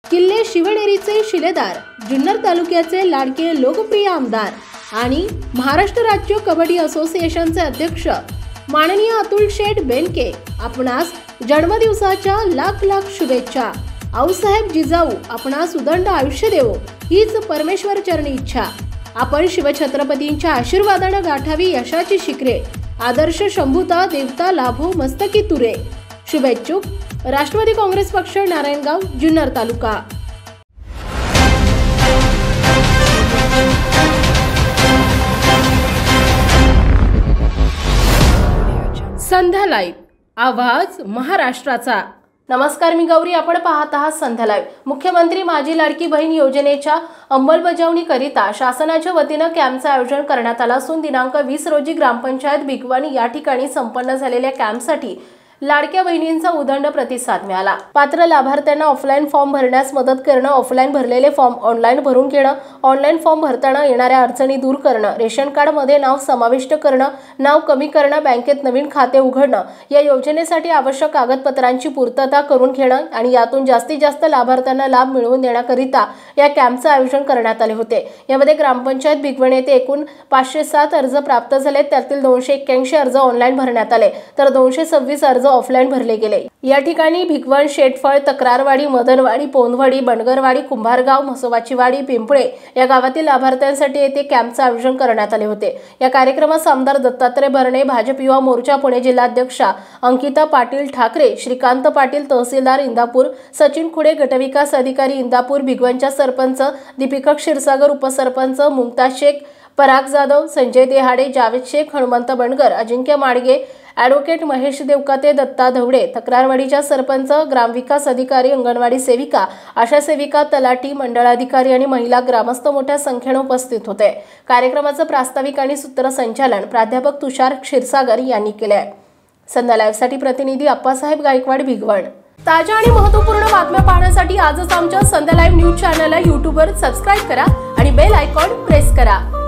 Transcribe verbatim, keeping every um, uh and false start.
किल्ले शिवनेरीचे शिलेदार, जुन्नर तालुक्याचे लाडके लोकप्रिय आमदार आणि महाराष्ट्र राज्य कबड्डी असोसिएशनचे अध्यक्ष माननीय अतुल शेठ बेनके आपणास जन्मदिवसाच्या लाख लाख शुभेच्छा। आऊसाहेब जिजाऊ आपणास उदंड आयुष्य देवो हीच परमेश्वर चरणी इच्छा। आपण शिवछत्रपतींच्या आशीर्वादाने गाठावी यशाची शिखरे। आदर्श शंभूता देवता लाभो मस्तकी तुरे। शुभेच्छुक राष्ट्रवादी काँग्रेस पक्ष नारायणगाव जुन्नर तालुका। संध्या लाईव्ह, आवाज महाराष्ट्राचा। नमस्कार, मी गौरी, आपण पाहत आहात संध्या लाईव्ह। मुख्यमंत्री माझी लाडकी बहीण योजनेच्या अंमलबजावणीकरिता शासनाच्या वतीने कॅम्पचे आयोजन करण्यात आले असून दिनांक वीस रोजी ग्रामपंचायत भिगवण या ठिकाणी संपन्न झालेल्या कॅम्पसाठी लाडक्या बहिणींचा उदंड प्रतिसाद मिळाला। पात्र लाभार्थ्यांना ऑफलाईन फॉर्म भरण्यास मदत करणं, ऑफलाईन भरलेले फॉर्म ऑनलाईन भरून घेणं, ऑनलाईन फॉर्म भरताना येणाऱ्या अडचणी दूर करणं, रेशन कार्ड मध्ये नाव समाविष्ट करणं, नाव कमी करणं, बँकेत नवीन खाते उघडणं, या योजनेसाठी आवश्यक कागदपत्रांची पूर्तता करून घेणं आणि यातून जास्तीत जास्त लाभार्थ्यांना लाभ मिळवून देण्याकरिता या कॅम्पचे आयोजन करण्यात आले होते। यामध्ये ग्रामपंचायत भिगवण येथे एकूण पाचशे सात अर्ज प्राप्त झाले, त्यातील दोनशे एक्क्याऐंशी अर्ज ऑनलाईन भरण्यात आले तर दोनशे सव्वीस अर्ज ऑफलाईन भरले गेले। या ठिकाणी भिगवण, शेटफळ, तक्रारवाडी, मदनवाडी, पोंदवाडी, बनगरवाडी, कुंभारगाव, म्हसोबाचीवाडी, पिंपळे या गावातील लाभार्थ्यांसाठी येथे कॅम्पचे आयोजन करण्यात आले होते। या कार्यक्रमास आमदार दत्तात्रय भरणे, भाजप युवा मोर्चा पुणे जिल्हाध्यक्षा अंकिता पाटील ठाकरे, श्रीकांत पाटील तहसीलदार इंदापूर, सचिन खुडे गटविकास अधिकारी इंदापूर, भिगवणच्या सरपंच दीपिका क्षीरसागर, उपसरपंच मुमताज शेख, पराग जाधव, संजय देहाडे, जावेद शेख, हनुमंत बनगर, अजिंक्य माडगे, ॲडव्होकेट महेश देवकाते, दत्ता धवडे, तक्रारवाडीच्या सरपंच, ग्रामविकास अधिकारी, अंगणवाडी सेविका, आशा सेविका, तलाठी, मंडळाधिकारी आणि महिला ग्रामस्थ मोठ्या संख्येने उपस्थित होते। कार्यक्रमाचं प्रास्ताविक आणि सूत्रसंचालन प्राध्यापक तुषार क्षीरसागर यांनी केले। संध्या लाईव्हसाठी प्रतिनिधी अप्पासाहेब गायकवाड, भिगवण। ताज्या आणि महत्त्वपूर्ण बातम्या पाहण्यासाठी आजच आमच्या संध्या लाईव्ह न्यूज चॅनलला यूट्यूबवर सबस्क्राइब करा आणि बेल आयकॉन प्रेस करा।